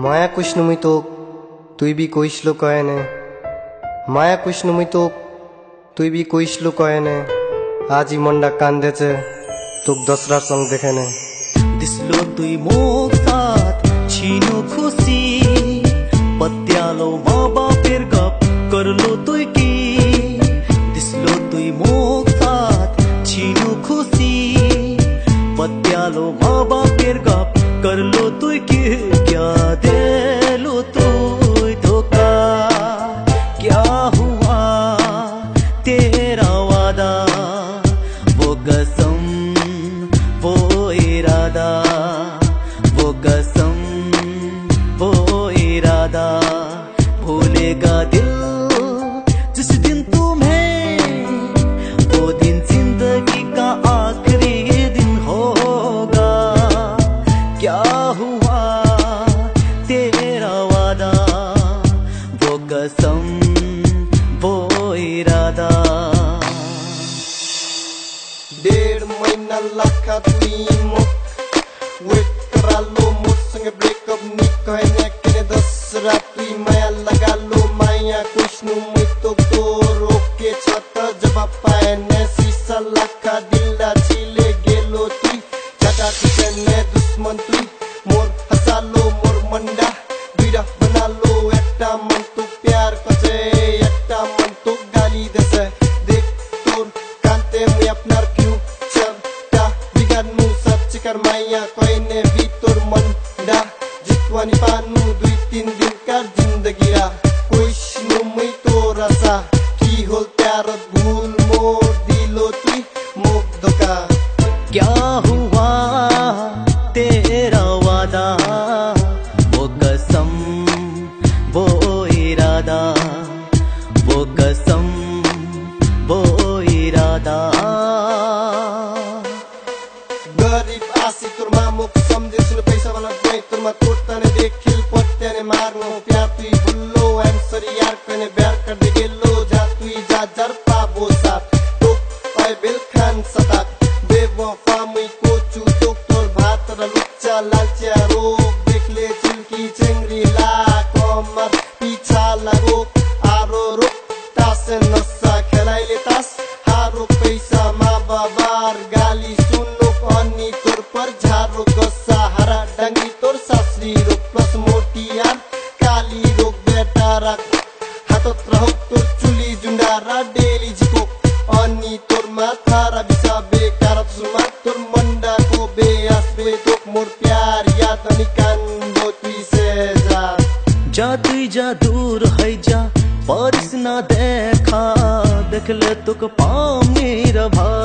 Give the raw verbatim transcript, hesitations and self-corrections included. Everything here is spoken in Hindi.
माया कुछ नुमी तो तुई भी कोइस लो कहने माया कुछ नुमी तो तुई भी कोइस लो कहने आज ही मंडा कांदे चे तुक दसरा संग देखेने दिसलो तुई मोक साथ छीनो खुशी पत्यालो माँ बापेर गप करलो तुई की दिसलो तुई मोक साथ छीनो खुशी पत्यालो माँ बापेर गप करलो तुई की क्या देलो तुई धोखा क्या हुआ तेरा वादा वो कसम वो इरादा वो कसम वो इरादा भूलेगा दिल जिस दिन तुम्हें वो दिन जिंदगी का आखिरी दिन होगा क्या हुआ तेरा वादा वो कसम वो इरादा डेढ़ महीना लखा तुई मुख वेट करा लो मुझसे ब्रेकअप नी कहने के दसरा तुई माया लगा लो माया कुछ नुमी तो तो रोके छाता जवाब पाए ने शीशा लखा दिला छिले गेलो तुई चाचा किचने दुश्मन तुई मोर हंसा लो मोर मंडा बीड़ा बना लो एकटा मन तो प्यार कसे एकटा मन तो गाली देसे देख तोर कांते में अपना क्यों चलता बिगान मु सच कर माया कोई ने भी तोर मंडा जितवानी पानु दुई तीन दिन का जिंदगी रा कुछ नुमी तो रसा की होल प्यार भूल मोर दिलो तुई मुख धोखा क्या हुआ तेरा वादा वो कसम वो इरादा वो कसम वो इरादा गरीब आसी तुर मामुक समझे सुन पैसा वाला कोई तुर मा तोड़ता ने देखिल पत्ते ने मारनो प्यार तुई बुल्लो एम सरी यार कने प्यार कर दे गेलो जा तुई जा जर पाबो साथ तो पाए बिल खान सताक बेवफा मुई को चू तो तोर भात र लुच्चा लालचा रोग देख ले चिलकी चेंगरी ला कमर पीछा लगो आरो रुक तासे नसा खेलाइले तास हारो पैसा मा बाबार गाली सुनो अनि तोर पर झारो गस्सा हरा डंगी तोर सासरी रोक प्लस मोटियार काली रोक बेटा रख हातत रहो तोर चुली जुंडारा डेली जिको अनि तोर माथा रा बिसा बेकार सुमा तोर मंडा को बेआस बे तोक मोर प्यार याद निकान बो तुई से जा जा तुई जा दूर है जा बारिश ना देखा देख ले तुक पाम मेरा भाई